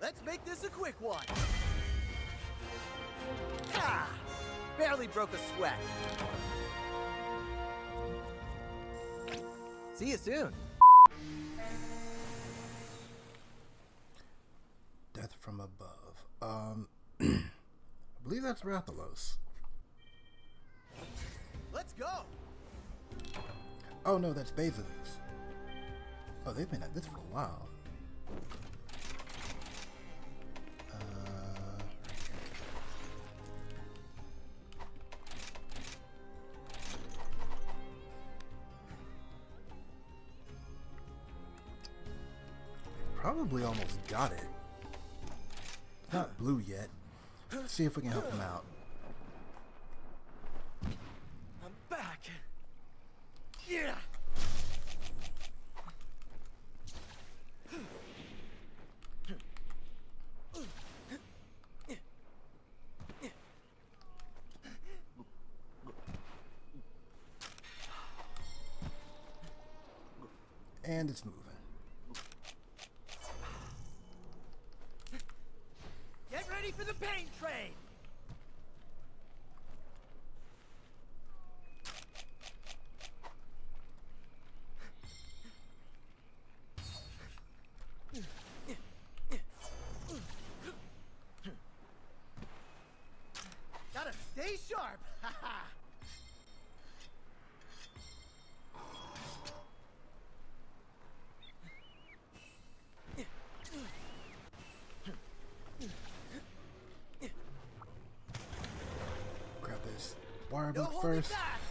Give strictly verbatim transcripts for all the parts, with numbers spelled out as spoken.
Let's make this a quick one. Ah! Barely broke a sweat. See you soon. Death from above. Um, I believe that's Rathalos. Let's go. Oh no, that's Basilis. Oh, they've been at this for a while. Uh, they probably almost got it. It's not blue yet. Let's see if we can help them out. I'm back. Yeah. And it's moving. Get ready for the pain train. Gotta stay sharp. Haha. Grab this wire No book holding first. back.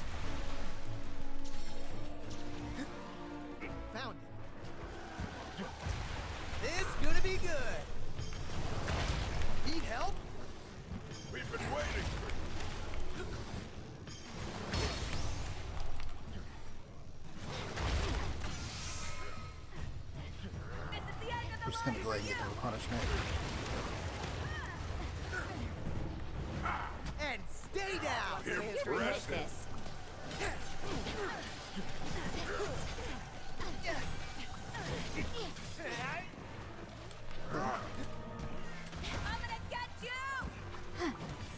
Found it. This gonna be good. Need help? We've been waiting for you. We're just gonna go ahead and get to the punishment. And stay down. Here, You can rest make it. this. I'm gonna get you!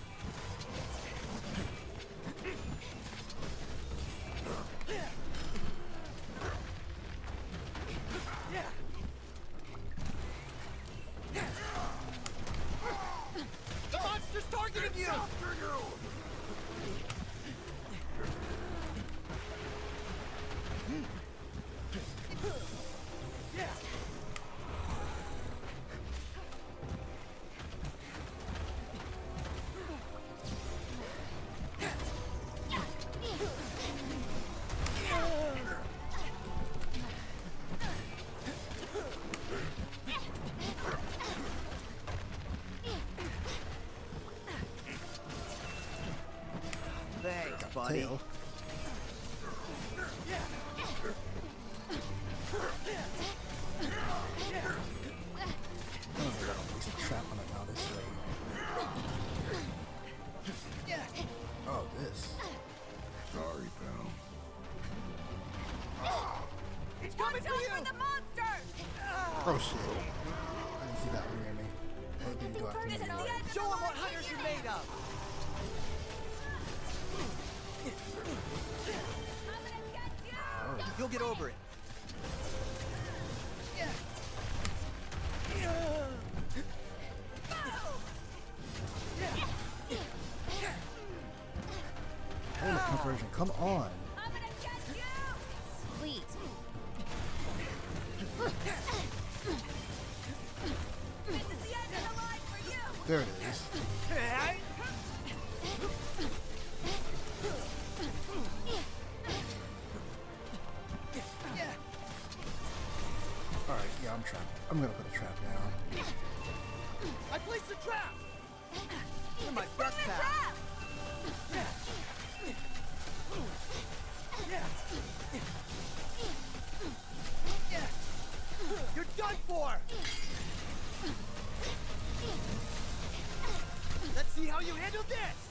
The monster's targeting you. After you! Yeah. Thanks, buddy. Tail. Oh, we got a piece of trap on it now this way. Oh, this. Sorry, pal. It's coming Watch for out you. for the monster! Oh shit. I didn't see that one near me. Oh, it didn't go after me. This is the anyway. end of Show the them what line for hunters you. are made of. I'm gonna get you! Oh, You'll get over it. holy conversion, come on. I'm gonna get you! Sweet. This is the end of the line for you! There it is. Alright, yeah, I'm trapped. I'm gonna put a trap down. I placed a trap. You're my best pal. Trap! You're done for. Let's see how you handle this.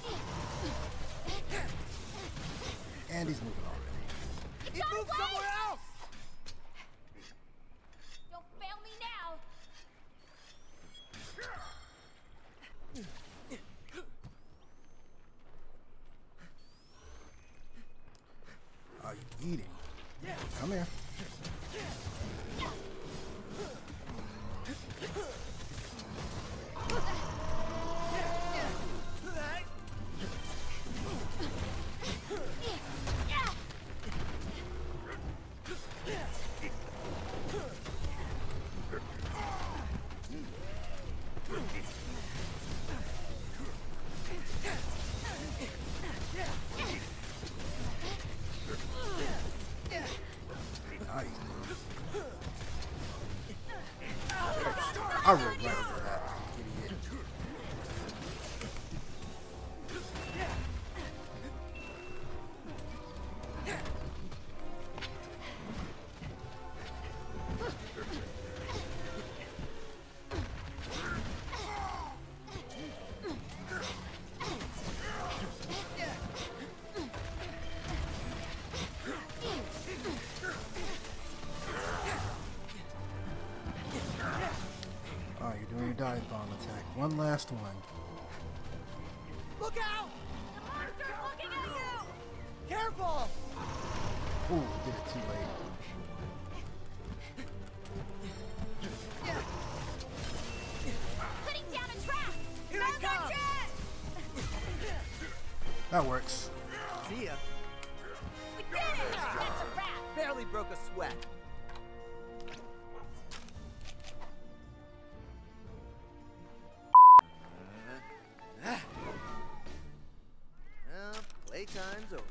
And he's moving already. He moved somewhere else. Don't fail me now! I rolled right over that, idiot. Alright, you're doing your dive bomb attack. One last one. Look out! The monster's looking at you! Careful! Ooh, did it too late. Putting down a trap! Here No it comes! budget! That works. See ya. We did it! That's a wrap! Barely broke a sweat. Uh, well, playtime's over.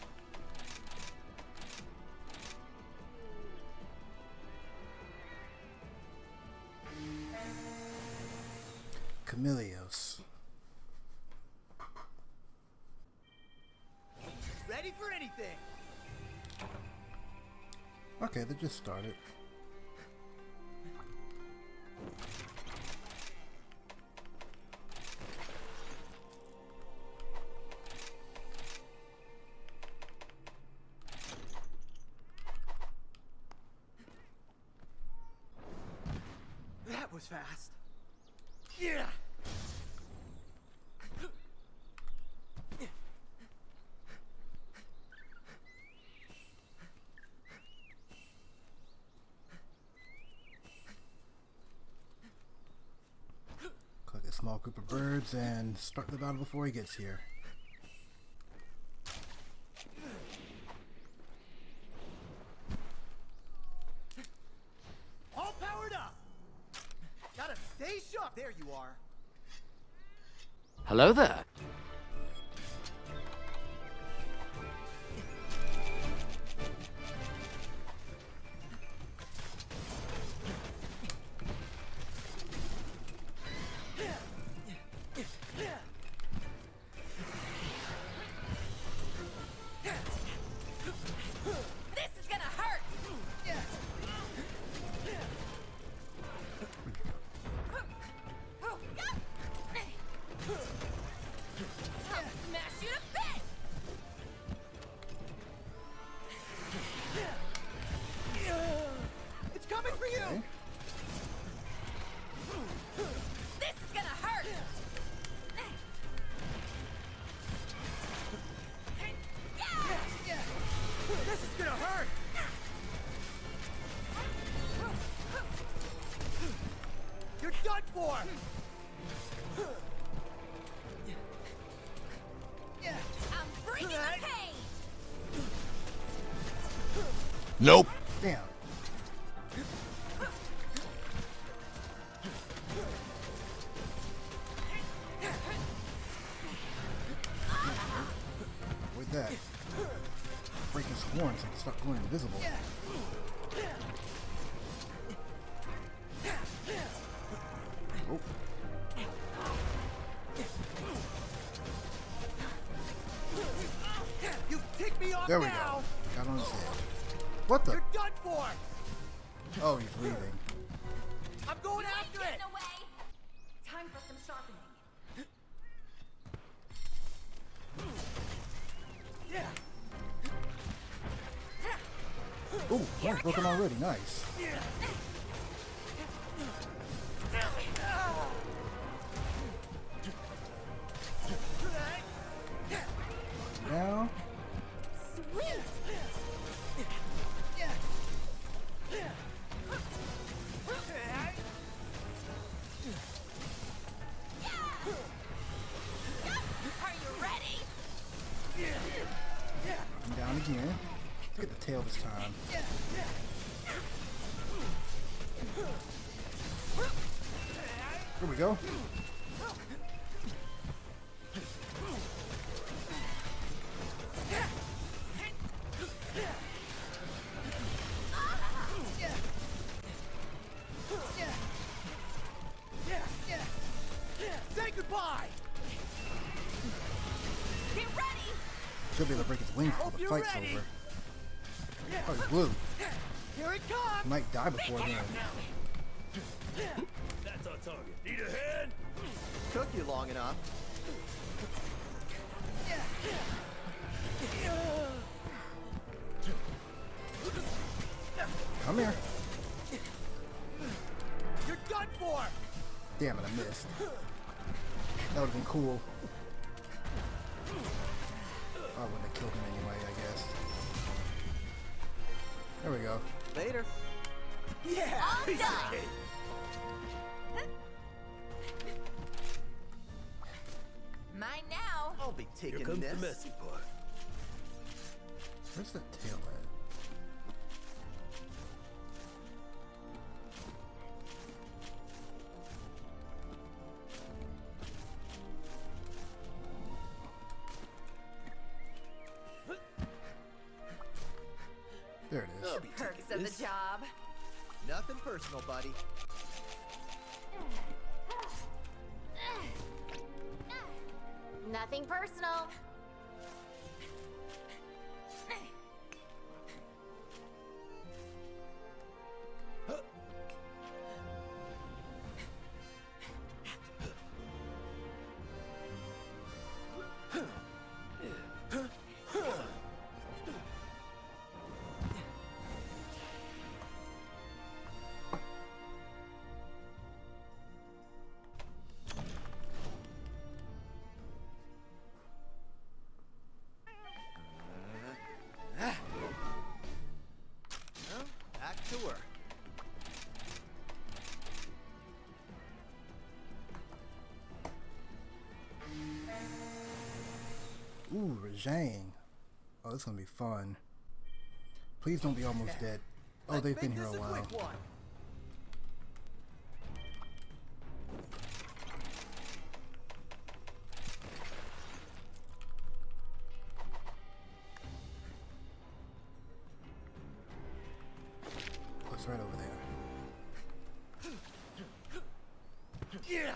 Camilleos. Ready for anything. Okay, they just started. That was fast. Yeah. Collect a small group of birds and start the battle before he gets here. All powered up. Gotta stay sharp. There you are. Hello there. This is gonna hurt! I'll smash you to bits! It's coming for you. Okay. This is gonna hurt! This is gonna hurt. You're done for. I'm bringing the pain! Nope. Damn. With that. Break his horns so he can stop going invisible. Oh. You tick me off There we now. go. Got on his head. What the? You're done for. Oh, he's leaving. I'm going You ain't after getting it. away! Time for some sharpening. Ooh, one's broken already. Nice. Now, Sweet! Are you ready? I'm down again. Let's get the tail this time. Here we go. Should be able to break his wings before the you're fight's ready. over. Oh, he's blue. Here it He comes! might die before then. That's our target. Need a hand? Took you long enough. Come here. You're done for! Damn it, I missed. That would've been cool. Oh, I wouldn't have killed him anyway, I guess. There we go. Later. Yeah! All piece of done. cake. Mine now. I'll be Here taking comes this. the messy part. Where's that tail at? There it is. I'll be Perks taking of this. the job. Nothing personal, buddy. Nothing personal. Well, back to work. Ooh, Rajang. Oh, this is gonna be fun. Please don't be almost dead. Oh, Let's they've been make here a this while. quick one. Oh, it's right over there. Yeah!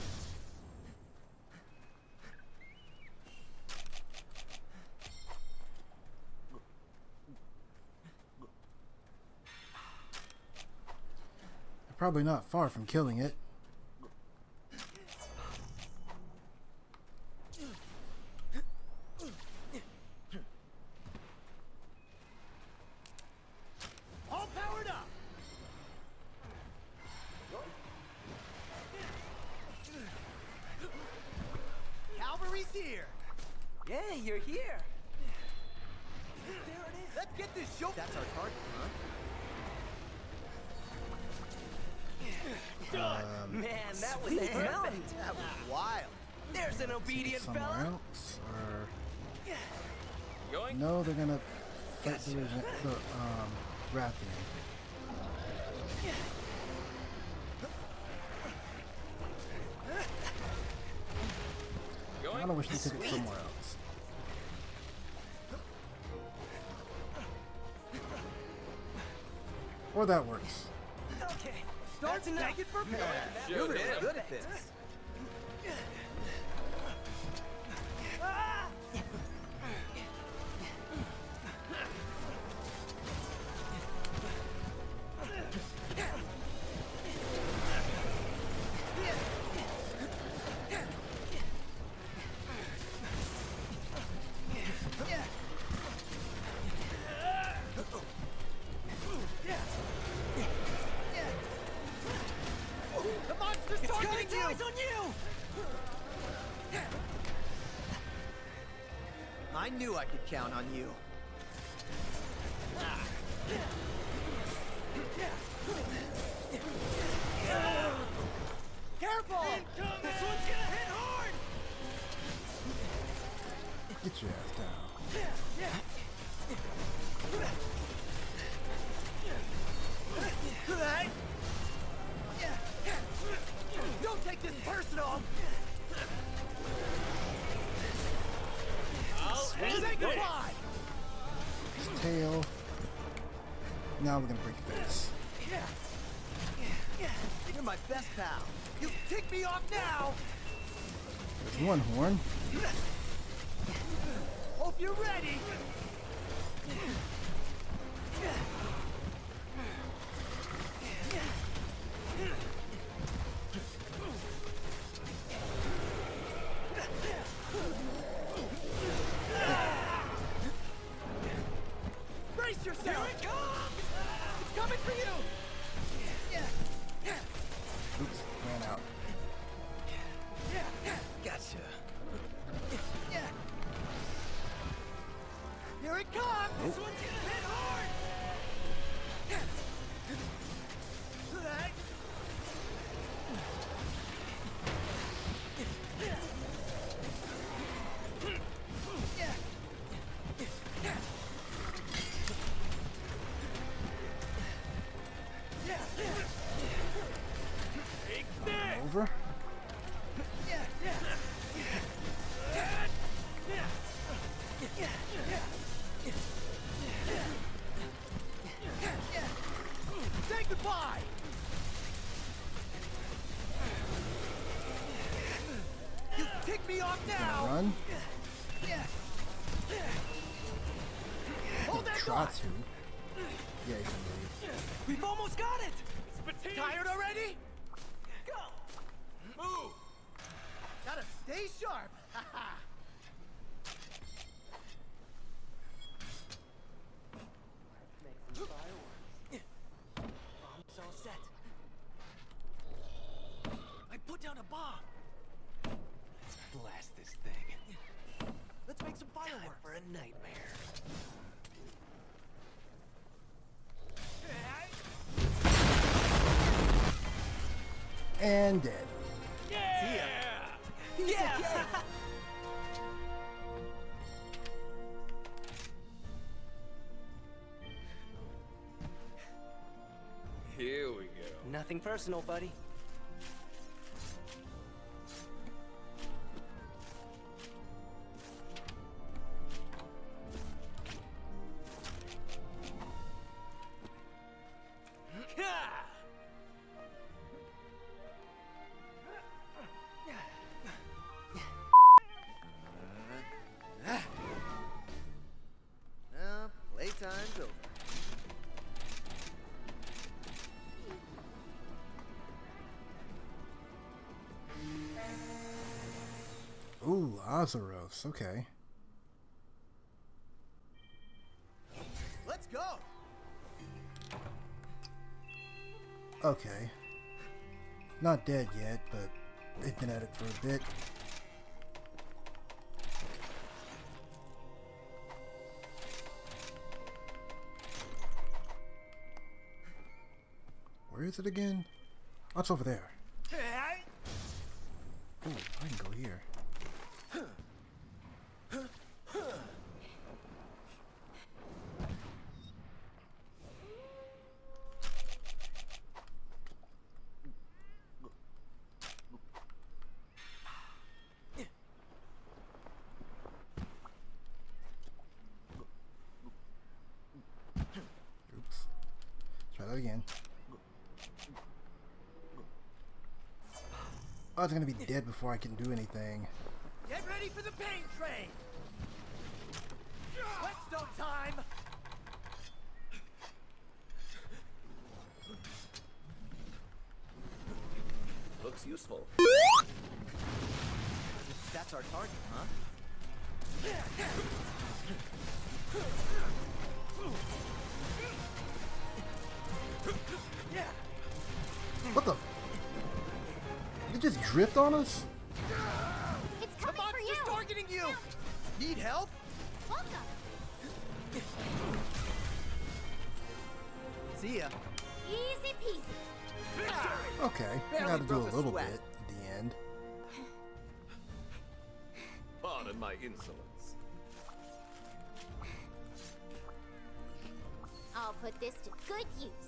Probably not far from killing it. All powered up! Cavalry's here! Yeah, you're here. There it is! Let's get this show! That's our target, huh? Um, Man, that was Sweet. perfect. That was wild. There's an obedient somewhere fella. else, or Yoink. no? They're gonna fight the, Raj- the um, Rathian. I don't wish they took it somewhere else. Or that works. Okay. Start That's enough. begging for pay. Sure You're really did. good at this. The monster's targeting you! Eyes on you. I knew I could count on you. Careful! This one's gonna hit hard. Get your ass down. Don't take this personal! Say goodbye! His tail. Now we're gonna break face. You're my best pal. You tick me off now! There's one horn. Hold you're ready. Brace yourself! Here it comes! It's coming for you! Oops, ran out. Gotcha. Here it comes! This one's gonna hit hard! Over? Say goodbye! You tick me off now! Run? Hold that Try thought! to. Yeah, you can leave. We've almost got it! Tired already? Go! Move! Gotta stay sharp! Haha! Make some fireworks. Bomb's all set. I put down a bomb. Let's blast this thing. Let's make some Time fireworks! for a nightmare. And dead. Yeah! Yeah! Here we go. Nothing personal, buddy. Well, playtime's over. Ooh, Azeros. Okay. Let's go! Okay. Not dead yet, but they've been at it for a bit. Where is it again? Oh, it's over there. Ooh, I can go here. Oops. Let's try that again. Oh, it's gonna be dead before I can do anything. Get ready for the pain train! Whetstone time! Looks useful. That's our target, huh? What the? Did it just drift on us? It's The coming for you. monster's targeting you! Need help? Welcome. See ya. Easy peasy. Okay, I Barely gotta do broke a a little sweat. bit at the end. Pardon my insolence. I'll put this to good use.